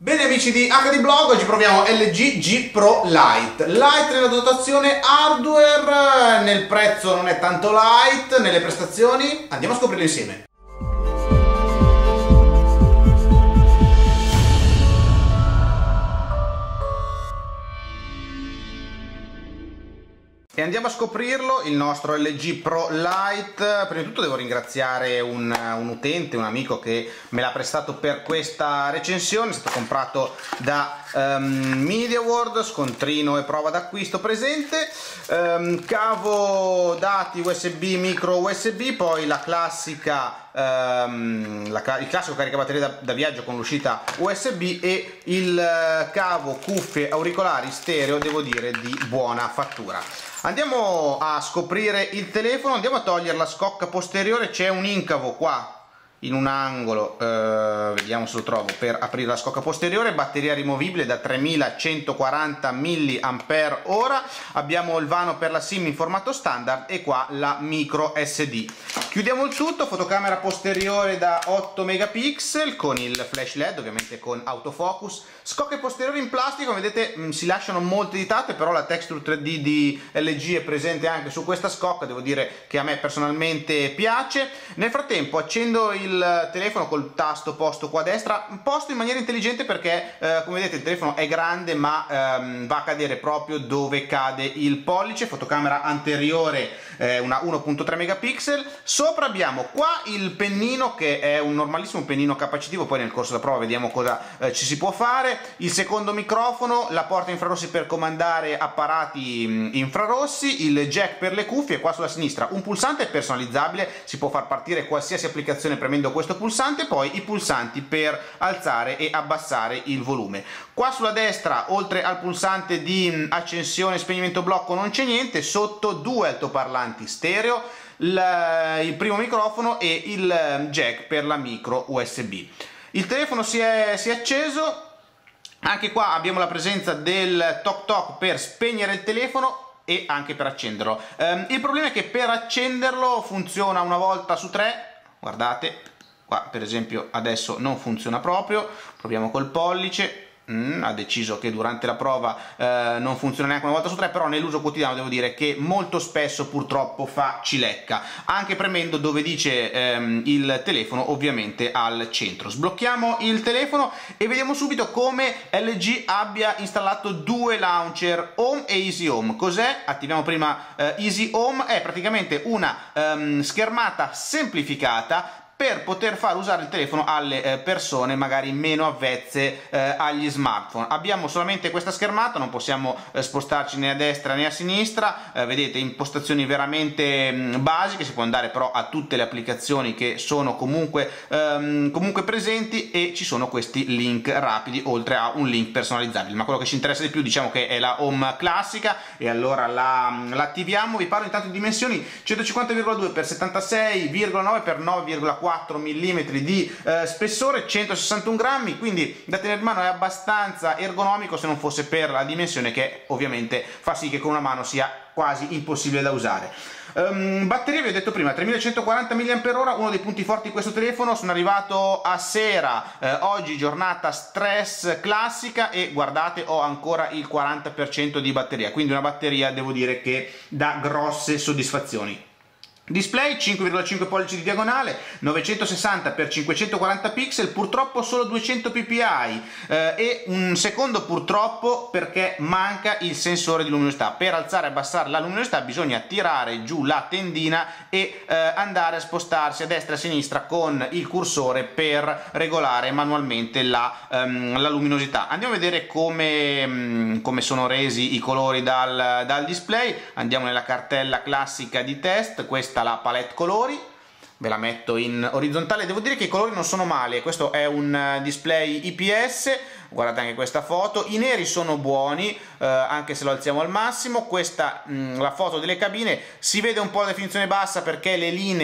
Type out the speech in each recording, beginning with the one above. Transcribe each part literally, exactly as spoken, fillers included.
Bene amici di acca di Blog, oggi proviamo L G G Pro Lite. Lite nella dotazione hardware, nel prezzo non è tanto light, nelle prestazioni andiamo a scoprirlo insieme. E andiamo a scoprirlo, il nostro L G Pro Lite. Prima di tutto devo ringraziare un, un utente, un amico che me l'ha prestato per questa recensione. È stato comprato da um, MediaWorld, scontrino e prova d'acquisto presente, um, cavo dati U S B, micro U S B, poi la classica Um, la, il classico caricabatterie da, da viaggio con l'uscita U S B e il uh, cavo cuffie auricolari stereo, devo dire di buona fattura. Andiamo a scoprire il telefono, andiamo a togliere la scocca posteriore. C'è un incavo qua in un angolo, eh, vediamo se lo trovo, per aprire la scocca posteriore. Batteria rimovibile da tremilacentoquaranta milliampere ora, abbiamo il vano per la SIM in formato standard e qua la micro S D. Chiudiamo il tutto, fotocamera posteriore da otto megapixel con il flash led, ovviamente con autofocus. Scocche posteriori in plastica, vedete mh, si lasciano molte ditate, però la texture tre D di L G è presente anche su questa scocca, devo dire che a me personalmente piace. Nel frattempo accendo il telefono col tasto posto qua a destra, posto in maniera intelligente perché eh, come vedete il telefono è grande ma ehm, va a cadere proprio dove cade il pollice. Fotocamera anteriore eh, una uno virgola tre megapixel. Sopra abbiamo qua il pennino che è un normalissimo pennino capacitivo, poi nel corso della prova vediamo cosa eh, ci si può fare. Il secondo microfono, la porta infrarossi per comandare apparati infrarossi, il jack per le cuffie, qua sulla sinistra un pulsante personalizzabile, si può far partire qualsiasi applicazione premendo questo pulsante, poi i pulsanti per alzare e abbassare il volume. Qua sulla destra, oltre al pulsante di accensione e spegnimento blocco, non c'è niente. Sotto due altoparlanti stereo, il, il primo microfono e il jack per la micro U S B. Il telefono si è, si è acceso. Anche qua abbiamo la presenza del toc toc per spegnere il telefono e anche per accenderlo. Um, il problema è che per accenderlo funziona una volta su tre, guardate, qua per esempio adesso non funziona proprio, proviamo col pollice. Mm, ha deciso che durante la prova eh, non funziona neanche una volta su tre, però nell'uso quotidiano devo dire che molto spesso purtroppo fa cilecca, anche premendo dove dice ehm, il telefono ovviamente al centro. Sblocchiamo il telefono e vediamo subito come L G abbia installato due launcher, Home e Easy Home. Cos'è? Attiviamo prima eh, Easy Home, è praticamente una ehm, schermata semplificata per poter far usare il telefono alle eh, persone magari meno avvezze eh, agli smartphone. Abbiamo solamente questa schermata, non possiamo eh, spostarci né a destra né a sinistra, eh, vedete impostazioni veramente mh, basiche, si può andare però a tutte le applicazioni che sono comunque, ehm, comunque presenti, e ci sono questi link rapidi oltre a un link personalizzabile, ma quello che ci interessa di più diciamo che è la home classica e allora la, la attiviamo. Vi parlo intanto di dimensioni: centocinquanta virgola due per settantasei virgola nove per nove virgola quattro millimetri di eh, spessore, centosessantuno grammi, quindi da tenere in mano è abbastanza ergonomico, se non fosse per la dimensione che ovviamente fa sì che con una mano sia quasi impossibile da usare. Um, batteria, vi ho detto prima, tremilacentoquaranta milliampere ora, uno dei punti forti di questo telefono. Sono arrivato a sera, eh, oggi giornata stress classica, e guardate ho ancora il quaranta per cento di batteria, quindi una batteria devo dire che dà grosse soddisfazioni. Display cinque virgola cinque pollici di diagonale, novecentosessanta per cinquecentoquaranta pixel, purtroppo solo duecento ppi eh, e un secondo purtroppo perché manca il sensore di luminosità. Per alzare e abbassare la luminosità bisogna tirare giù la tendina e eh, andare a spostarsi a destra e a sinistra con il cursore per regolare manualmente la, um, la luminosità. Andiamo a vedere come, um, come sono resi i colori dal, dal display. Andiamo nella cartella classica di test, questa la palette colori, ve la metto in orizzontale. Devo dire che i colori non sono male, questo è un display I P S, guardate anche questa foto, i neri sono buoni eh, anche se lo alziamo al massimo. Questa mh, la foto delle cabine, si vede un po' la definizione bassa perché le linee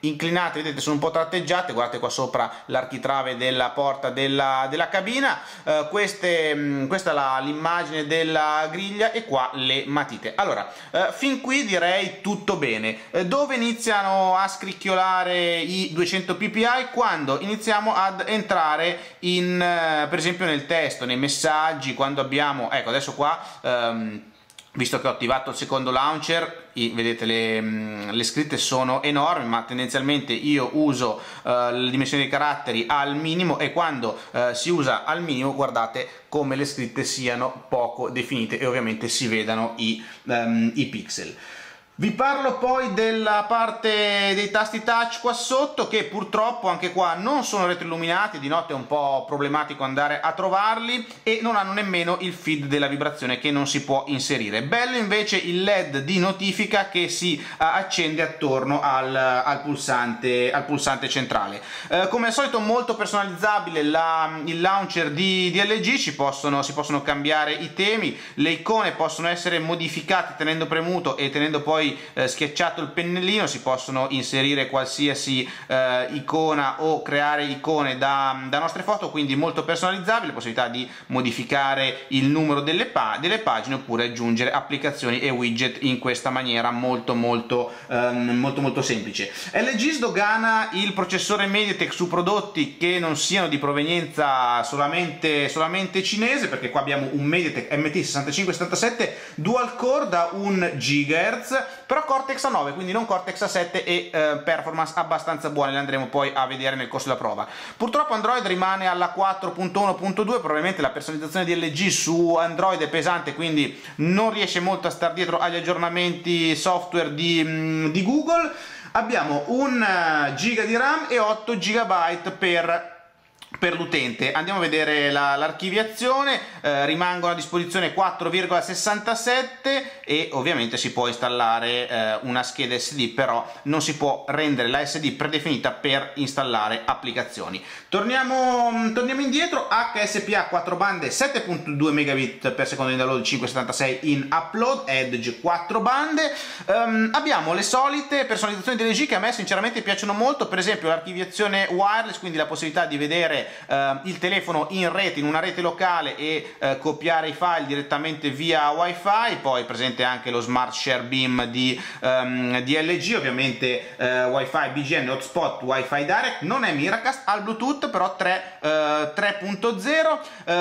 inclinate, vedete sono un po' tratteggiate, guardate qua sopra l'architrave della porta della, della cabina, eh, queste, mh, questa è l'immagine della griglia e qua le matite. Allora, eh, fin qui direi tutto bene. Eh, dove iniziano a scricchiolare i duecento p p i? Quando iniziamo ad entrare in, eh, per esempio nel testo, nei messaggi, quando abbiamo, ecco adesso qua, ehm, visto che ho attivato il secondo launcher, i, vedete le, le scritte sono enormi, ma tendenzialmente io uso uh, le dimensioni dei caratteri al minimo, e quando uh, si usa al minimo guardate come le scritte siano poco definite e ovviamente si vedano i, um, i pixel. Vi parlo poi della parte dei tasti touch qua sotto, che purtroppo anche qua non sono retroilluminati, di notte è un po' problematico andare a trovarli, e non hanno nemmeno il feed della vibrazione che non si può inserire. Bello invece il led di notifica che si uh, accende attorno al, al, pulsante, al pulsante centrale. Uh, come al solito molto personalizzabile la, il launcher di, di L G, ci possono, si possono cambiare i temi, le icone possono essere modificate tenendo premuto e tenendo poi Eh, schiacciato il pennellino, si possono inserire qualsiasi eh, icona o creare icone da, da nostre foto, quindi molto personalizzabile, possibilità di modificare il numero delle, pa delle pagine oppure aggiungere applicazioni e widget in questa maniera molto molto ehm, molto molto semplice. L G sdogana il processore MediaTek su prodotti che non siano di provenienza solamente, solamente cinese, perché qua abbiamo un MediaTek M T sessantacinque settantasette dual core da un gigahertz, però Cortex A nove, quindi non Cortex A sette, e eh, performance abbastanza buone, le andremo poi a vedere nel corso della prova. Purtroppo Android rimane alla quattro punto uno punto due, probabilmente la personalizzazione di L G su Android è pesante, quindi non riesce molto a star dietro agli aggiornamenti software di, di Google. Abbiamo un giga di RAM e otto giga per per l'utente. Andiamo a vedere l'archiviazione, eh, rimangono a disposizione quattro virgola sessantasette e ovviamente si può installare eh, una scheda S D, però non si può rendere la S D predefinita per installare applicazioni. Torniamo, torniamo indietro. H S P A quattro bande, sette virgola due megabit per secondo in download, cinquecentosettantasei in upload, Edge quattro bande. Um, abbiamo le solite personalizzazioni di L G che a me sinceramente piacciono molto, per esempio l'archiviazione wireless, quindi la possibilità di vedere Uh, il telefono in rete, in una rete locale, e uh, copiare i file direttamente via wifi. Poi presente anche lo smart share beam di, um, di L G, ovviamente uh, wifi B G N, hotspot, wifi direct, non è Miracast, al bluetooth però tre punto zero.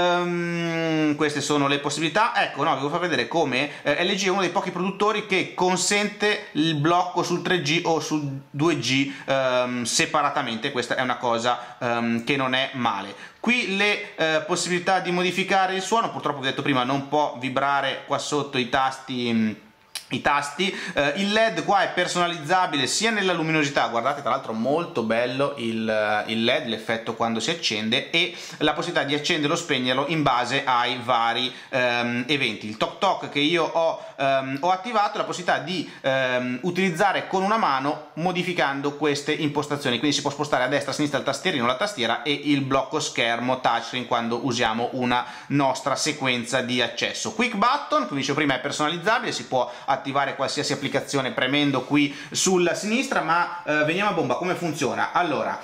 Um, queste sono le possibilità. Ecco, no, vi voglio far vedere come uh, L G è uno dei pochi produttori che consente il blocco sul tre G o sul due G um, separatamente. Questa è una cosa um, che non è male. Qui le eh, possibilità di modificare il suono, purtroppo vi ho detto prima non può vibrare qua sotto i tasti mh, i tasti, eh, il led qua è personalizzabile sia nella luminosità, guardate tra l'altro molto bello il, il led, l'effetto quando si accende, e la possibilità di accenderlo o spegnerlo in base ai vari ehm, eventi. Il toc toc che io ho, ehm, ho attivato, la possibilità di ehm, utilizzare con una mano modificando queste impostazioni, quindi si può spostare a destra a sinistra il tastierino, la tastiera, e il blocco schermo touchscreen quando usiamo una nostra sequenza di accesso. Quick button, come dicevo prima, è personalizzabile, si può attivare qualsiasi applicazione premendo qui sulla sinistra, ma eh, veniamo a bomba. Come funziona? Allora,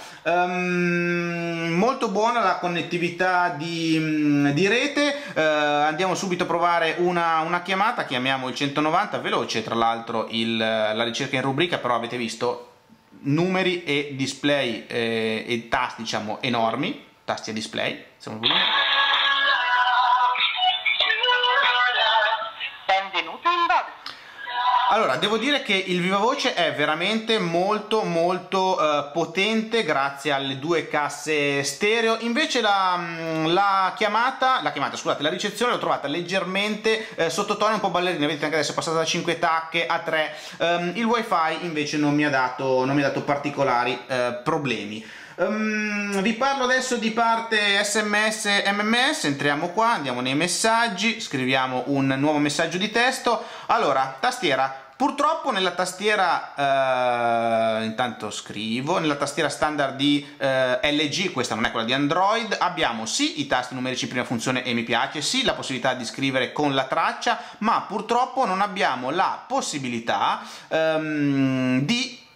um, molto buona la connettività di, di rete. Uh, andiamo subito a provare una, una chiamata, chiamiamo il centonovanta, veloce tra l'altro la ricerca in rubrica, però avete visto numeri e display eh, e tasti diciamo enormi, tasti a display. Siamo Allora, devo dire che il VivaVoce è veramente molto molto uh, potente grazie alle due casse stereo. Invece la, la chiamata, la chiamata, scusate, la ricezione l'ho trovata leggermente eh, sottotono, un po' ballerina, vedete anche adesso è passata da cinque tacche a tre. Um, il wifi invece non mi ha dato, non mi ha dato particolari uh, problemi. Um, vi parlo adesso di parte sms e mms. Entriamo qua, andiamo nei messaggi, scriviamo un nuovo messaggio di testo. Allora, tastiera. Purtroppo nella tastiera, eh, intanto scrivo, nella tastiera standard di eh, L G, questa non è quella di Android, abbiamo sì i tasti numerici in prima funzione e mi piace, sì la possibilità di scrivere con la traccia, ma purtroppo non abbiamo la possibilità ehm, di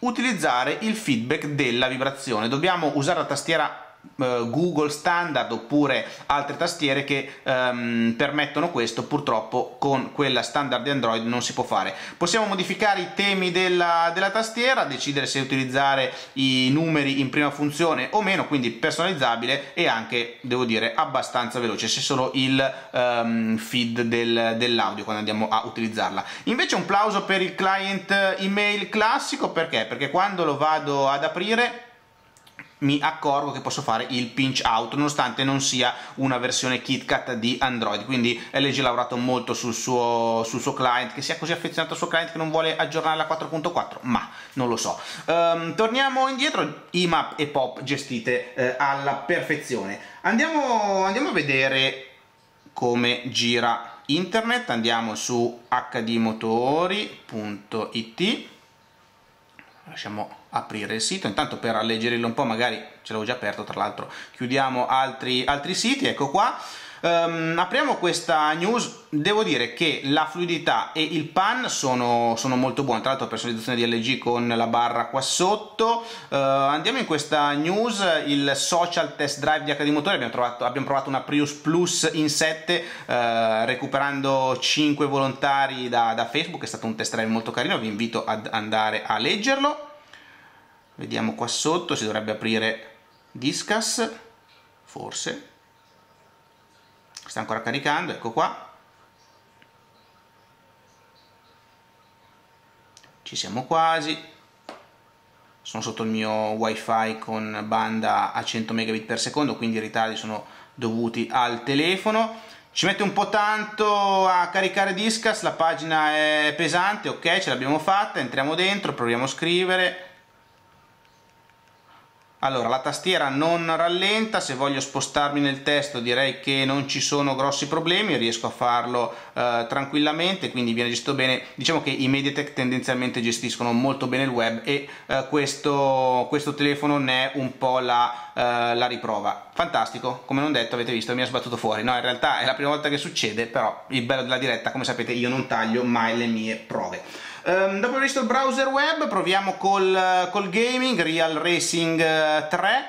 utilizzare il feedback della vibrazione. Dobbiamo usare la tastiera Google standard oppure altre tastiere che um, permettono questo. Purtroppo con quella standard di Android non si può fare. Possiamo modificare i temi della, della tastiera, decidere se utilizzare i numeri in prima funzione o meno, quindi personalizzabile e anche, devo dire, abbastanza veloce. C'è solo il um, feed del, dell'audio quando andiamo a utilizzarla. Invece un plauso per il client email classico. Perché? Perché quando lo vado ad aprire mi accorgo che posso fare il pinch out nonostante non sia una versione KitKat di Android. Quindi L G ha lavorato molto sul suo, sul suo client, che sia così affezionato al suo client che non vuole aggiornare la quattro punto quattro, ma non lo so. Um, torniamo indietro, I M A P e Pop gestite eh, alla perfezione. Andiamo, andiamo a vedere come gira internet. Andiamo su h d motori punto i t, lasciamo aprire il sito. Intanto, per alleggerirlo un po', magari ce l'avevo già aperto, tra l'altro chiudiamo altri, altri siti. Ecco qua, um, apriamo questa news. Devo dire che la fluidità e il pan sono, sono molto buoni. Tra l'altro personalizzazione di L G con la barra qua sotto. Uh, andiamo in questa news, il social test drive di H D Motori. Abbiamo, trovato, abbiamo provato una Prius Plus in sette uh, recuperando cinque volontari da, da Facebook. È stato un test drive molto carino, vi invito ad andare a leggerlo. Vediamo qua sotto, si dovrebbe aprire Disqus, forse sta ancora caricando. Ecco qua, ci siamo quasi. Sono sotto il mio wifi con banda a cento megabit per secondo, quindi i ritardi sono dovuti al telefono. Ci mette un po' tanto a caricare Disqus, la pagina è pesante. Ok, ce l'abbiamo fatta, entriamo dentro, proviamo a scrivere. Allora, la tastiera non rallenta. Se voglio spostarmi nel testo direi che non ci sono grossi problemi, riesco a farlo eh, tranquillamente, quindi viene gestito bene. Diciamo che i MediaTek tendenzialmente gestiscono molto bene il web e eh, questo, questo telefono ne è un po' la, eh, la riprova. Fantastico, come non detto, avete visto, mi ha sbattuto fuori. No, in realtà è la prima volta che succede, però il bello della diretta, come sapete, io non taglio mai le mie prove. Um, dopo aver visto il browser web, proviamo col, col gaming, Real Racing tre.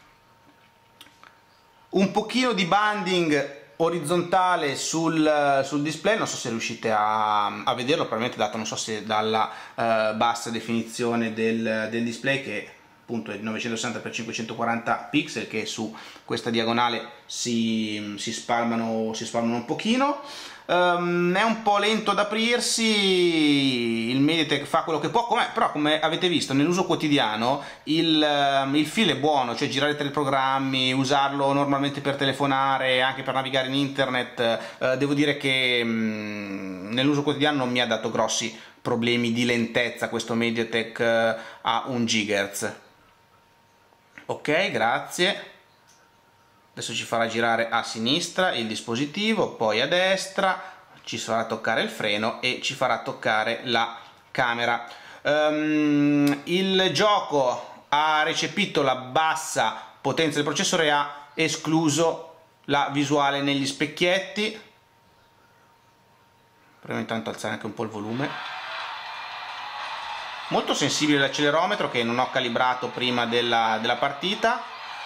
Un pochino di banding orizzontale sul, sul display, non so se riuscite a, a vederlo, probabilmente dato, non so se dalla uh, bassa definizione del, del display, che appunto è novecentosessanta per cinquecentoquaranta pixel, che su questa diagonale si, si, spalmano, si spalmano un pochino. Um, è un po' lento ad aprirsi, il MediaTek fa quello che può, come, però come avete visto nell'uso quotidiano il, um, il feel è buono, cioè girare tre programmi, usarlo normalmente per telefonare, anche per navigare in internet. Uh, devo dire che um, nell'uso quotidiano non mi ha dato grossi problemi di lentezza questo MediaTek uh, a un gigahertz. Ok, grazie. Adesso ci farà girare a sinistra il dispositivo, poi a destra, ci farà toccare il freno e ci farà toccare la camera. Um, il gioco ha recepito la bassa potenza del processore e ha escluso la visuale negli specchietti. Proviamo intanto a alzare anche un po' il volume. Molto sensibile l'accelerometro, che non ho calibrato prima della, della partita.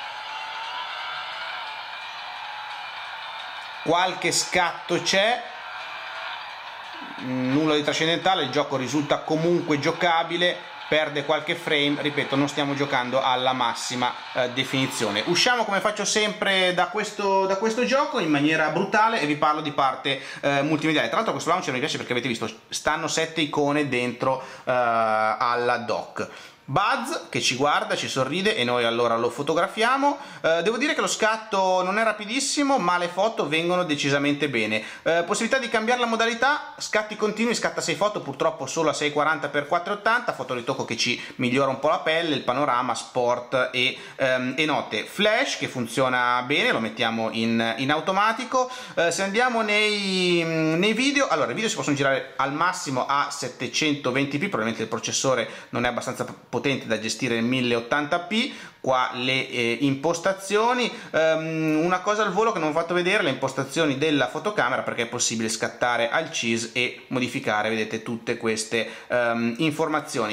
Qualche scatto c'è, nulla di trascendentale, il gioco risulta comunque giocabile, perde qualche frame, ripeto, non stiamo giocando alla massima eh, definizione. Usciamo, come faccio sempre, da questo, da questo gioco in maniera brutale e vi parlo di parte eh, multimediale. Tra l'altro questo launcher mi piace perché avete visto, stanno sette icone dentro eh, alla dock. Buzz che ci guarda, ci sorride e noi allora lo fotografiamo. Eh, devo dire che lo scatto non è rapidissimo, ma le foto vengono decisamente bene. Eh, possibilità di cambiare la modalità, scatti continui, scatta sei foto, purtroppo solo a seicentoquaranta per quattrocentottanta, fotoritocco che ci migliora un po' la pelle, il panorama, sport e, ehm, e note. Flash che funziona bene, lo mettiamo in, in automatico. Eh, se andiamo nei, nei video, allora i video si possono girare al massimo a settecentoventi p, probabilmente il processore non è abbastanza potente da gestire il mille ottanta p. Qua le eh, impostazioni, um, una cosa al volo che non ho fatto vedere, le impostazioni della fotocamera, perché è possibile scattare al C I S e modificare, vedete, tutte queste um, informazioni.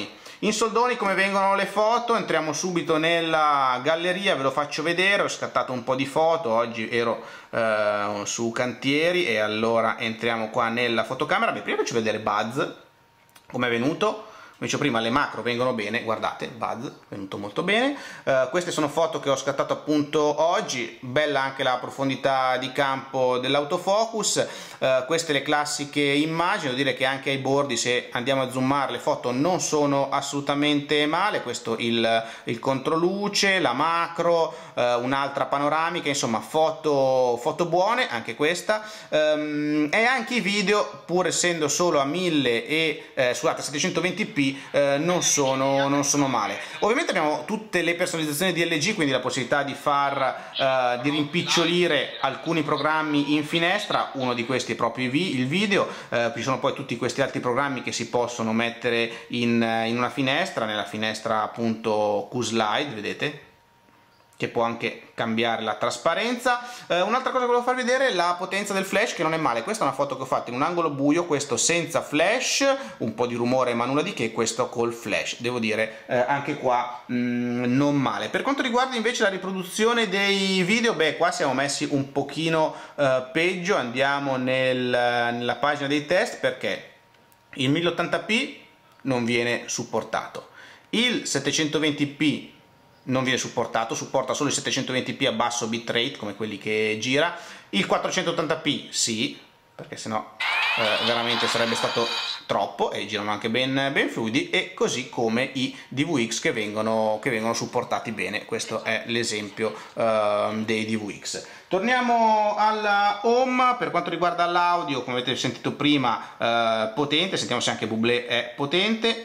In soldoni come vengono le foto, entriamo subito nella galleria, ve lo faccio vedere, ho scattato un po' di foto, oggi ero eh, su cantieri e allora entriamo qua nella fotocamera. Beh, prima faccio vedere Buzz, come è venuto. Come dicevo prima, le macro vengono bene, guardate, Buzz, è venuto molto bene. Uh, queste sono foto che ho scattato appunto oggi, bella anche la profondità di campo dell'autofocus. Uh, queste le classiche immagini, devo dire che anche ai bordi, se andiamo a zoomare, le foto non sono assolutamente male. Questo il, il controluce, la macro, uh, un'altra panoramica, insomma foto, foto buone, anche questa. Um, e anche i video, pur essendo solo a mille e eh, scusate, settecentoventi p, Eh, non, sono, non sono male. Ovviamente abbiamo tutte le personalizzazioni di L G, quindi la possibilità di far eh, di rimpicciolire alcuni programmi in finestra. Uno di questi è proprio il video. Eh, ci sono poi tutti questi altri programmi che si possono mettere in, in una finestra, nella finestra appunto Q-Slide, vedete, che può anche cambiare la trasparenza. Eh, un'altra cosa che volevo farvi vedere è la potenza del flash, che non è male. Questa è una foto che ho fatto in un angolo buio, questo senza flash, un po' di rumore ma nulla di che, questo col flash. Devo dire eh, anche qua mh, non male. Per quanto riguarda invece la riproduzione dei video, beh, qua siamo messi un pochino eh, peggio. Andiamo nel, nella pagina dei test, perché il mille ottanta p non viene supportato, il settecentoventi p non viene supportato, supporta solo il settecentoventi p a basso bitrate come quelli che gira, il quattrocentottanta p sì, perché sennò eh, veramente sarebbe stato troppo, e girano anche ben, ben fluidi, e così come i D V X che vengono, che vengono supportati bene. Questo è l'esempio eh, dei D V X. Torniamo alla home. Per quanto riguarda l'audio, come avete sentito prima, eh, potente, sentiamo se anche Bublé è potente.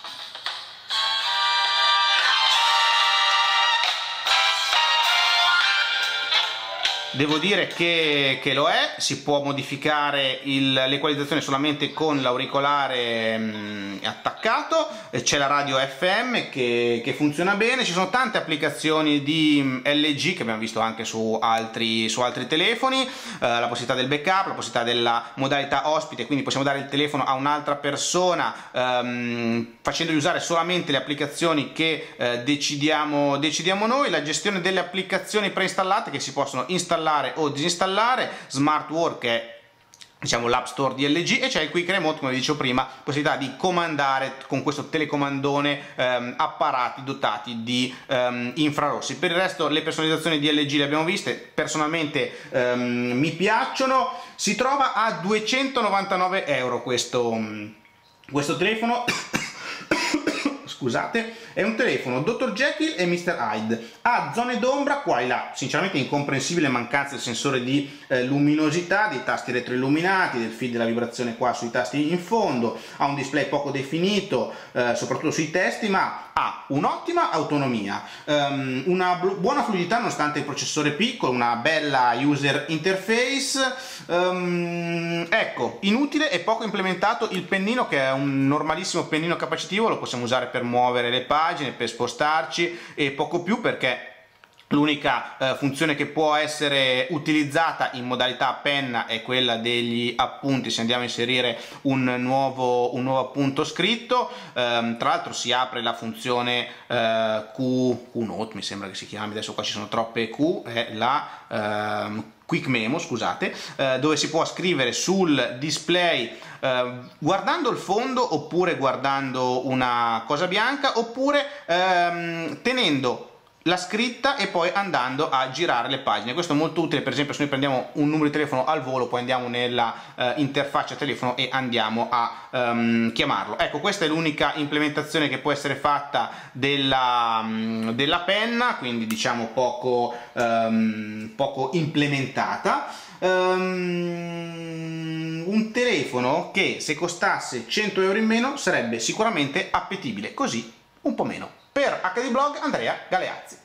Devo dire che, che lo è. Si può modificare l'equalizzazione solamente con l'auricolare mh, attaccato, c'è la radio F M che, che funziona bene, ci sono tante applicazioni di L G che abbiamo visto anche su altri, su altri telefoni, eh, la possibilità del backup, la possibilità della modalità ospite, quindi possiamo dare il telefono a un'altra persona ehm, facendogli usare solamente le applicazioni che eh, decidiamo, decidiamo noi, la gestione delle applicazioni preinstallate che si possono installare o disinstallare, Smart Work è, diciamo, l'app store di L G, e c'è il Quick Remote, come dicevo prima, possibilità di comandare con questo telecomandone ehm, apparati dotati di ehm, infrarossi. Per il resto le personalizzazioni di L G le abbiamo viste, personalmente ehm, mi piacciono. Si trova a duecentonovantanove euro questo, questo telefono. Scusate, è un telefono dottor Jekyll e mister Hyde, ha zone d'ombra qua e là, sinceramente incomprensibile mancanza del sensore di eh, luminosità, dei tasti retroilluminati, del feed della vibrazione qua sui tasti in fondo, ha un display poco definito, eh, soprattutto sui testi, ma ha un'ottima autonomia, um, una buona fluidità nonostante il processore piccolo, una bella user interface, um, ecco, inutile e poco implementato il pennino, che è un normalissimo pennino capacitivo, lo possiamo usare per muovere le pagine, per spostarci e poco più, perché l'unica eh, funzione che può essere utilizzata in modalità penna è quella degli appunti, se andiamo a inserire un nuovo, un nuovo appunto scritto. Ehm, tra l'altro si apre la funzione eh, Q, Q-Note, mi sembra che si chiami, adesso qua ci sono troppe Q, è la ehm, Quick Memo, scusate, eh, dove si può scrivere sul display eh, guardando il fondo, oppure guardando una cosa bianca, oppure ehm, tenendo la scritta e poi andando a girare le pagine. Questo è molto utile, per esempio se noi prendiamo un numero di telefono al volo, poi andiamo nella eh, interfaccia telefono e andiamo a um, chiamarlo. Ecco, questa è l'unica implementazione che può essere fatta della, um, della penna, quindi diciamo poco, um, poco implementata. Um, un telefono che se costasse cento euro in meno sarebbe sicuramente appetibile, così un po' meno. Per H D Blog, Andrea Galeazzi.